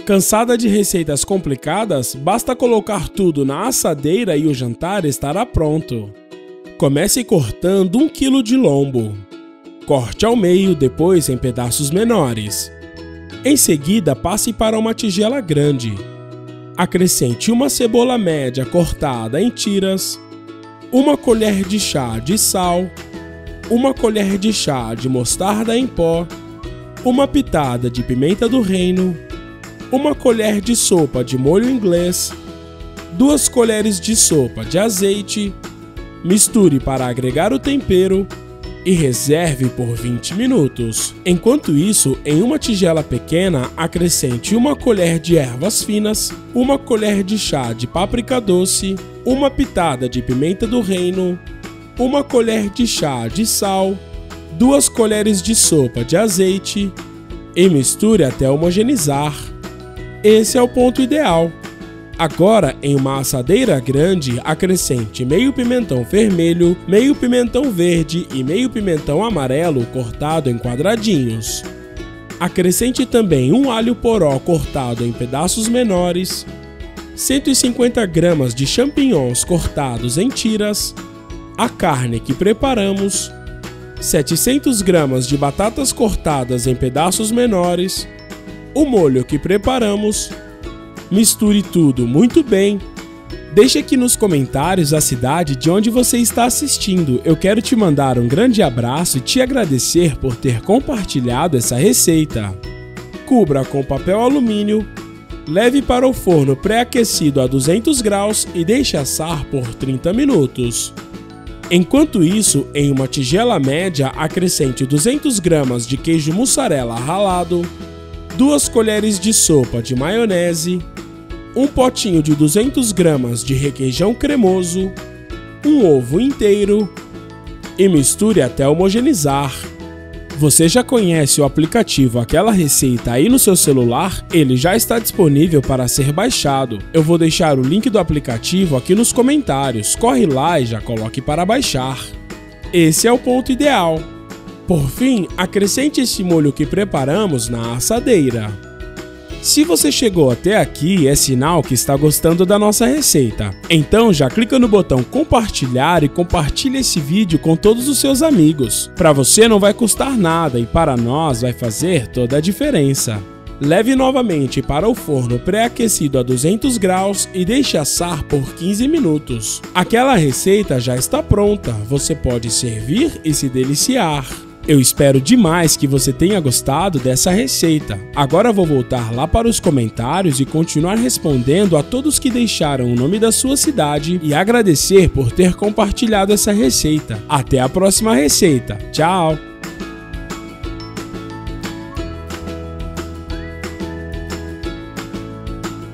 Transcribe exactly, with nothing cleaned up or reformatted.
Cansada de receitas complicadas? Basta colocar tudo na assadeira e o jantar estará pronto. Comece cortando um quilo de lombo. Corte ao meio, depois em pedaços menores. Em seguida, passe para uma tigela grande. Acrescente uma cebola média cortada em tiras, uma colher de chá de sal, uma colher de chá de mostarda em pó, uma pitada de pimenta do reino, uma colher de sopa de molho inglês, duas colheres de sopa de azeite. Misture para agregar o tempero e reserve por vinte minutos. Enquanto isso, em uma tigela pequena, acrescente uma colher de ervas finas, uma colher de chá de páprica doce, uma pitada de pimenta do reino, uma colher de chá de sal, duas colheres de sopa de azeite e misture até homogeneizar. Esse é o ponto ideal. Agora, em uma assadeira grande, acrescente meio pimentão vermelho, meio pimentão verde e meio pimentão amarelo cortado em quadradinhos. Acrescente também um alho poró cortado em pedaços menores, cento e cinquenta gramas de champignons cortados em tiras, a carne que preparamos, setecentas gramas de batatas cortadas em pedaços menores, o molho que preparamos. Misture tudo muito bem. Deixe aqui nos comentários a cidade de onde você está assistindo. Eu quero te mandar um grande abraço e te agradecer por ter compartilhado essa receita. Cubra com papel alumínio, leve para o forno pré-aquecido a duzentos graus e deixe assar por trinta minutos. Enquanto isso, em uma tigela média, acrescente duzentas gramas de queijo mussarela ralado, duas colheres de sopa de maionese, um potinho de duzentas gramas de requeijão cremoso, um ovo inteiro e misture até homogeneizar. Você já conhece o aplicativo Aquela Receita aí no seu celular? Ele já está disponível para ser baixado. Eu vou deixar o link do aplicativo aqui nos comentários. Corre lá e já coloque para baixar. Esse é o ponto ideal. Por fim, acrescente esse molho que preparamos na assadeira. Se você chegou até aqui, é sinal que está gostando da nossa receita. Então já clica no botão compartilhar e compartilha esse vídeo com todos os seus amigos. Para você não vai custar nada e para nós vai fazer toda a diferença. Leve novamente para o forno pré-aquecido a duzentos graus e deixe assar por quinze minutos. Aquela receita já está pronta, você pode servir e se deliciar. Eu espero demais que você tenha gostado dessa receita. Agora vou voltar lá para os comentários e continuar respondendo a todos que deixaram o nome da sua cidade e agradecer por ter compartilhado essa receita. Até a próxima receita. Tchau!